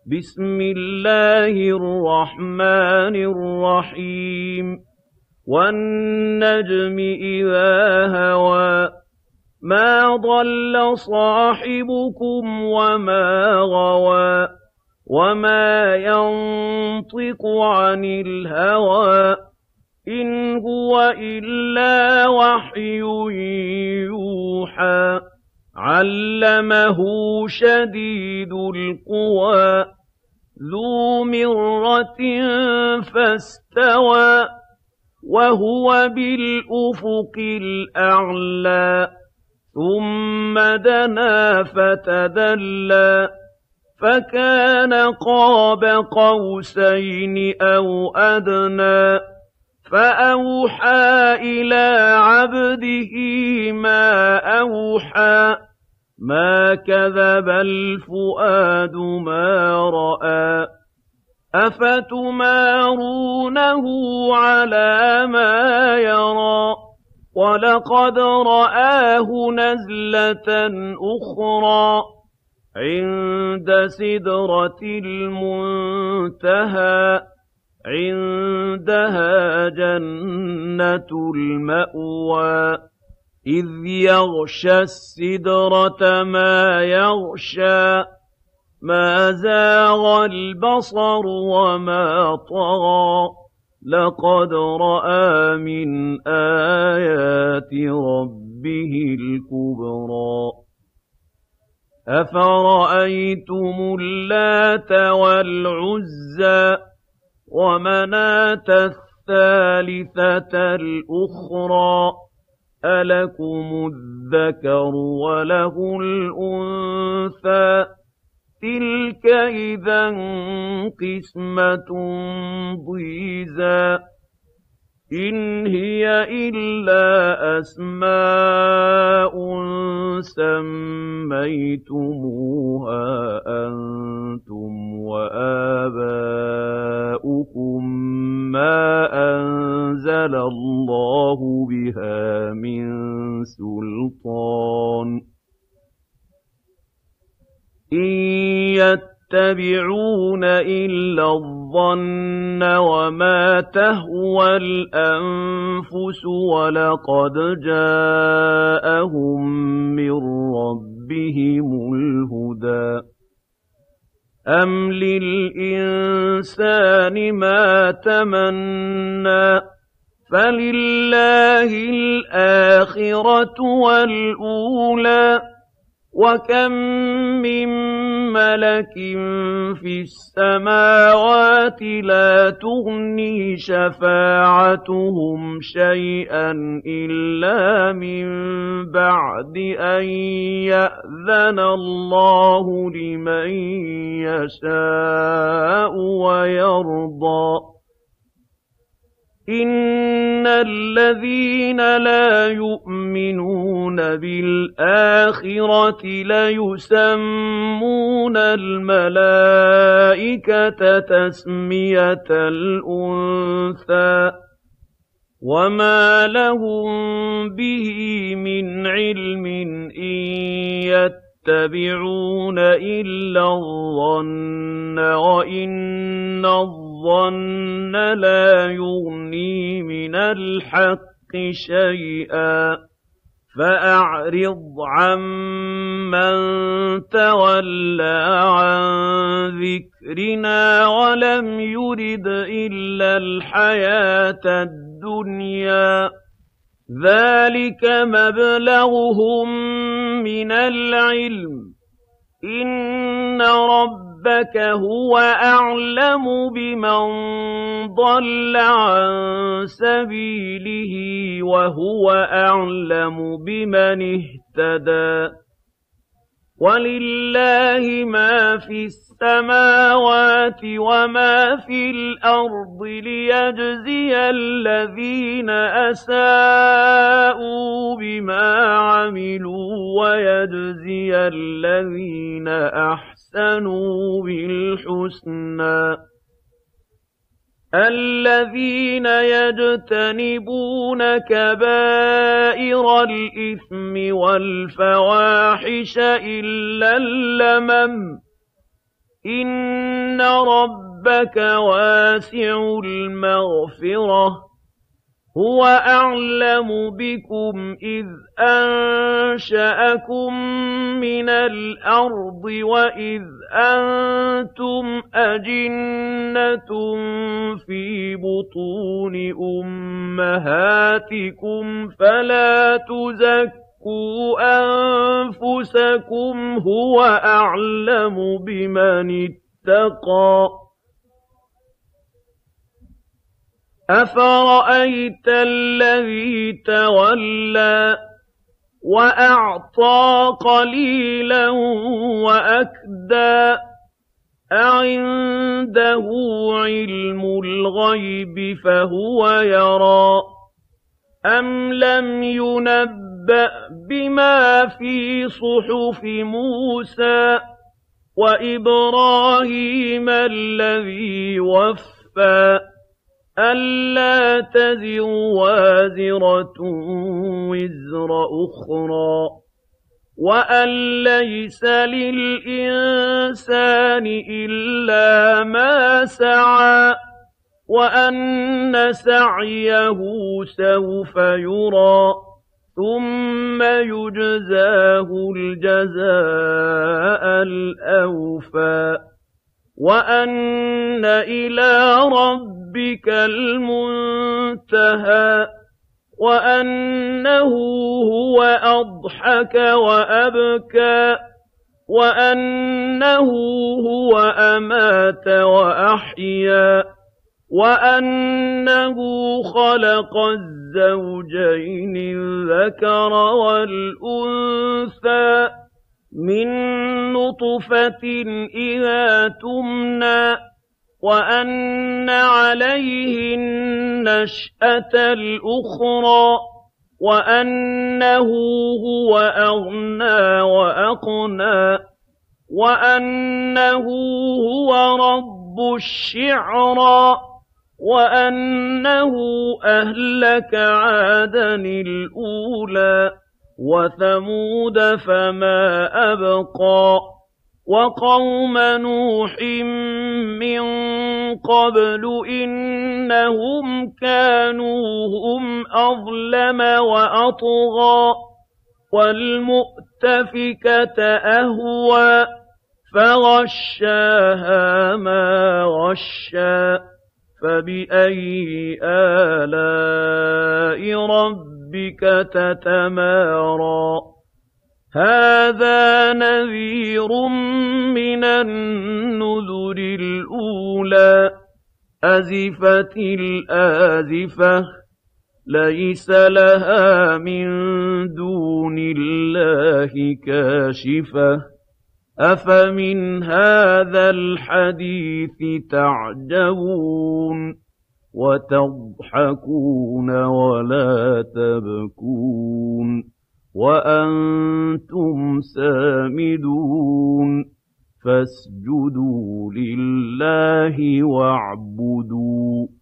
بسم الله الرحمن الرحيم والنجم إذا هوى ما ضل صاحبكم وما غوى وما ينطق عن الهوى إن هو إلا وحي يوحى علمه شديد القوى ذو مرة فاستوى وهو بالأفق الأعلى ثم دنا فتدلى فكان قاب قوسين أو أدنى فأوحى إلى عبده ما أوحى ما كذب الفؤاد ما رأى أفتمارونه على ما يرى ولقد رآه نزلة أخرى عند سدرة المنتهى عندها جنة المأوى إذ يغشى السدرة ما يغشى ما زاغ البصر وما طغى لقد رأى من آيات ربه الكبرى أفرأيتم اللات والعزى ومناة الثالثة الأخرى ألكم الذكر وله الأنثى تلك إذا قسمة ضيزى إن هي إلا أسماء سميتموها أنتم وآباؤكم ما أنزل الله بها من سلطان إن يتبعون إلا الظن وما تهوى الأنفس ولقد جاءهم من ربهم الهدى أم للإنسان ما تمنى فلله الآخرة والأولى وكم من ملك في السماوات لا تغني شفاعتهم شيئا إلا من بعد أن يأذن الله لمن يشاء ويرضى إن الذين لا يؤمنون بالآخرة ليسمون الملائكة تسمية الأنثى وما لهم به من علم إن يتبعون إلا الظن وإن الظن لا يغني من الحق شيئا فأعرض عمن تولى عن ذكرنا ولم يرد إلا الحياة الدنيا ذلك مبلغهم من العلم إن ربك هو أعلم بمن ضل عن سبيله وهو أعلم بمن اهتدى ولله ما في السماوات وما في الأرض ليجزي الذين أساءوا بما عملوا ويجزي الذين أحسنوا بالحسنى الذين يجتنبون كبائر الإثم والفواحش إلا اللمم إن إِنَّ رَبَّكَ وَاسِعُ الْمَغْفِرَةِ هُوَ أَعْلَمُ بِكُمْ إِذْ أَنشَأَكُم مِّنَ الْأَرْضِ وَإِذْ أَنتُمْ أَجِنَّةٌ فِي بُطُونِ أُمَّهَاتِكُمْ فَلَا تُزَكُّوا أَنفُسَكُمْ هُوَ أَعْلَمُ بِمَنِ اتَّقَىٰ أَفَرَأَيْتَ الَّذِي تَوَلَّىٰ وَأَعْطَىٰ قَلِيلًا وَأَكْدَىٰ أَعِندَهُ عِلْمُ الْغَيْبِ فَهُوَ يَرَىٰ أَمْ لَمْ يُنَبَّأْ بِمَا فِي صُحُفِ مُوسَىٰ وَإِبْرَاهِيمَ الَّذِي وَفَّىٰ أَلَّا تَزِرُ وَازِرَةٌ وِزْرَ أُخْرَىٰ وَأَن لَّيْسَ لِلْإِنسَانِ إِلَّا مَا سَعَىٰ وَأَنَّ سَعْيَهُ سَوْفَ يُرَىٰ ثُمَّ يُجْزَاهُ الْجَزَاءَ الْأَوْفَىٰ وَأَنَّ إِلَىٰ رَبِّكَ الْمُنتَهَىٰ وَأَنَّهُ هُوَ أَضْحَكَ وَأَبْكَىٰ وَأَنَّهُ هُوَ أَمَاتَ وَأَحْيَا وَأَنَّهُ خَلَقَ الزَّوْجَيْنِ الذَّكَرَ وَالْأُنثَىٰ مِن نُّطْفَةٍ إِذَا تُمْنَىٰ وَأَنَّ عَلَيْهِ النَّشْأَةَ الْأُخْرَىٰ وَأَنَّهُ هُوَ أَغْنَىٰ وَأَقْنَىٰ وَأَنَّهُ هُوَ رَبُّ الشِّعْرَىٰ وَأَنَّهُ أَهْلَكَ عَادًا الْأُولَىٰ وَثَمُودَ فَمَا أَبْقَىٰ وَقَوْمَ نُوحٍ مِّن قَبْلُ إِنَّهُمْ كَانُوا هُمْ أَظْلَمَ وَأَطْغَىٰ وَالْمُؤْتَفِكَةَ أَهْوَىٰ فَغَشَّاهَا مَا غَشَّىٰ فَبِأَيِّ آلَاءِ رَبِّكَ تَتَمَارَىٰ هَٰذَا نَذِيرٌ مِّنَ النُّذُرِ الْأُولَىٰ أَزِفَتِ الْآزِفَةُ لَيْسَ لَهَا مِن دُونِ اللَّهِ كَاشِفَةٌ أَفَمِنْ هَٰذَا الْحَدِيثِ تَعْجَبُونَ وَتَضْحَكُونَ وَلَا تَبْكُونَ وَأَنتُمْ سَامِدُونَ فَاسْجُدُوا لِلَّهِ وَاعْبُدُوا